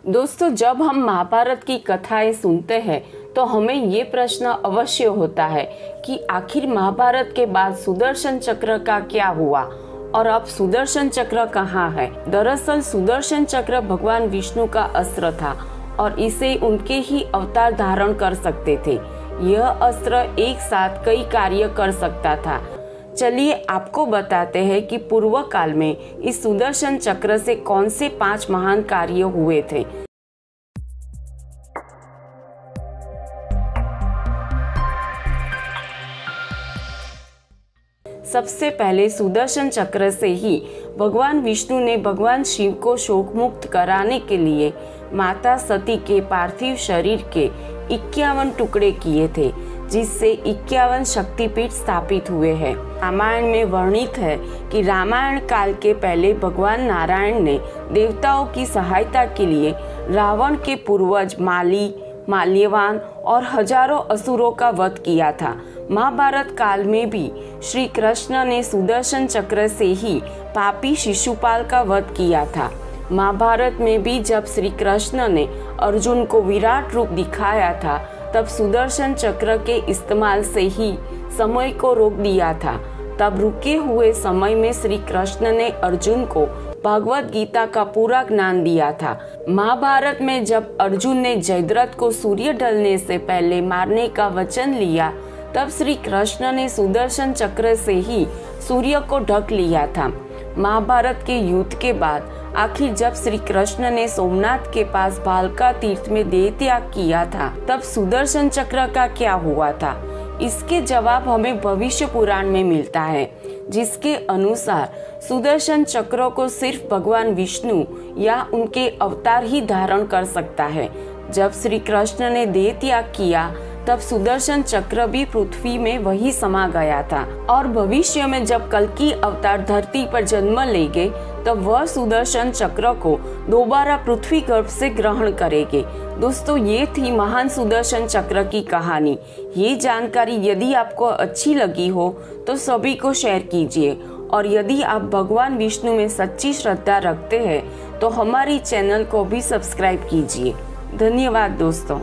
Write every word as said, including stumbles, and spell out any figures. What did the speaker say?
दोस्तों, जब हम महाभारत की कथाएं सुनते हैं तो हमें ये प्रश्न अवश्य होता है कि आखिर महाभारत के बाद सुदर्शन चक्र का क्या हुआ और अब सुदर्शन चक्र कहाँ है। दरअसल सुदर्शन चक्र भगवान विष्णु का अस्त्र था और इसे उनके ही अवतार धारण कर सकते थे। यह अस्त्र एक साथ कई कार्य कर सकता था। चलिए आपको बताते हैं कि पूर्व काल में इस सुदर्शन चक्र से कौन से पांच महान कार्य हुए थे। सबसे पहले सुदर्शन चक्र से ही भगवान विष्णु ने भगवान शिव को शोक मुक्त कराने के लिए माता सती के पार्थिव शरीर के इक्यावन टुकड़े किए थे, जिससे इक्यावन शक्तिपीठ स्थापित हुए हैं। रामायण में वर्णित है कि रामायण काल के पहले भगवान नारायण ने देवताओं की सहायता के लिए रावण के पूर्वज माली, माल्यवान और हजारों असुरों का वध किया था। महाभारत काल में भी श्री कृष्ण ने सुदर्शन चक्र से ही पापी शिशुपाल का वध किया था। महाभारत में भी जब श्री कृष्ण ने अर्जुन को विराट रूप दिखाया था, तब सुदर्शन चक्र के इस्तेमाल से ही समय को रोक दिया था। तब रुके हुए समय में श्री कृष्ण ने अर्जुन को भगवत गीता का पूरा ज्ञान दिया था। महाभारत में जब अर्जुन ने जयद्रथ को सूर्य ढलने से पहले मारने का वचन लिया, तब श्री कृष्ण ने सुदर्शन चक्र से ही सूर्य को ढक लिया था। महाभारत के युद्ध के बाद आखिर जब श्री कृष्ण ने सोमनाथ के पास भालका तीर्थ में देह त्याग किया था, तब सुदर्शन चक्र का क्या हुआ था? इसके जवाब हमें भविष्य पुराण में मिलता है, जिसके अनुसार सुदर्शन चक्र को सिर्फ भगवान विष्णु या उनके अवतार ही धारण कर सकता है। जब श्री कृष्ण ने देह त्याग किया, तब सुदर्शन चक्र भी पृथ्वी में वही समा गया था और भविष्य में जब कल्कि अवतार धरती पर जन्म लेंगे, तब वह सुदर्शन चक्र को दोबारा पृथ्वी गर्भ से ग्रहण करेंगे। दोस्तों, ये थी महान सुदर्शन चक्र की कहानी। ये जानकारी यदि आपको अच्छी लगी हो तो सभी को शेयर कीजिए, और यदि आप भगवान विष्णु में सच्ची श्रद्धा रखते हैं तो हमारी चैनल को भी सब्सक्राइब कीजिए। धन्यवाद दोस्तों।